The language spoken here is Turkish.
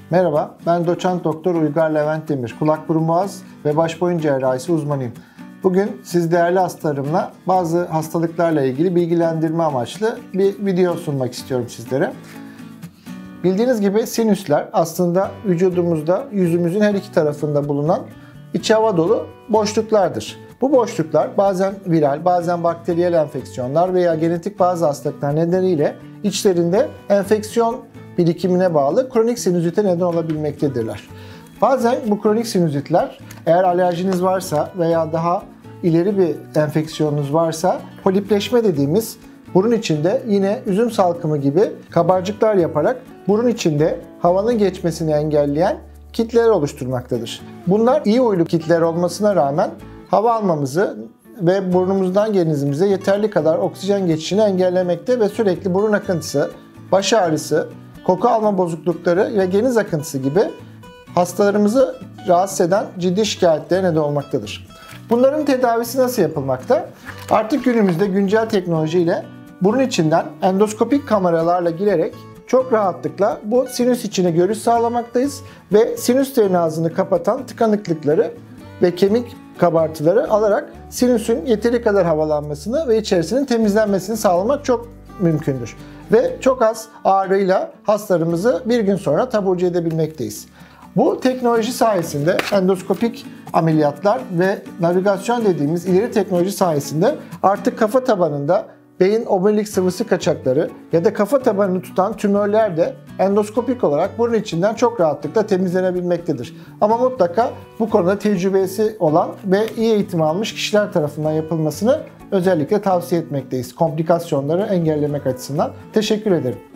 Merhaba, ben doçent doktor Uygar Levent Demir, kulak burun boğaz ve baş boyun cerrahisi uzmanıyım. Bugün siz değerli hastalarımla bazı hastalıklarla ilgili bilgilendirme amaçlı bir video sunmak istiyorum sizlere. Bildiğiniz gibi sinüsler aslında vücudumuzda yüzümüzün her iki tarafında bulunan içi hava dolu boşluklardır. Bu boşluklar bazen viral, bazen bakteriyel enfeksiyonlar veya genetik bazı hastalıklar nedeniyle içlerinde enfeksiyon birikimine bağlı kronik sinüzite neden olabilmektedirler. Bazen bu kronik sinüzitler eğer alerjiniz varsa veya daha ileri bir enfeksiyonunuz varsa polipleşme dediğimiz burun içinde yine üzüm salkımı gibi kabarcıklar yaparak burun içinde havanın geçmesini engelleyen kitleler oluşturmaktadır. Bunlar iyi huylu kitleler olmasına rağmen hava almamızı ve burnumuzdan genizimize yeterli kadar oksijen geçişini engellemekte ve sürekli burun akıntısı, baş ağrısı, koku alma bozuklukları ve geniz akıntısı gibi hastalarımızı rahatsız eden ciddi şikayetlere neden olmaktadır. Bunların tedavisi nasıl yapılmakta? Artık günümüzde güncel teknolojiyle burun içinden endoskopik kameralarla girerek çok rahatlıkla bu sinüs içine görüş sağlamaktayız ve sinüs drenazını kapatan tıkanıklıkları ve kemik kabartıları alarak sinüsün yeteri kadar havalanmasını ve içerisinin temizlenmesini sağlamak çok mümkündür. Ve çok az ağrıyla hastalarımızı bir gün sonra taburcu edebilmekteyiz. Bu teknoloji sayesinde endoskopik ameliyatlar ve navigasyon dediğimiz ileri teknoloji sayesinde artık kafa tabanında beyin omurilik sıvısı kaçakları ya da kafa tabanını tutan tümörler de endoskopik olarak burun içinden çok rahatlıkla temizlenebilmektedir. Ama mutlaka bu konuda tecrübesi olan ve iyi eğitim almış kişiler tarafından yapılmasını özellikle tavsiye etmekteyiz. Komplikasyonları engellemek açısından. Teşekkür ederim.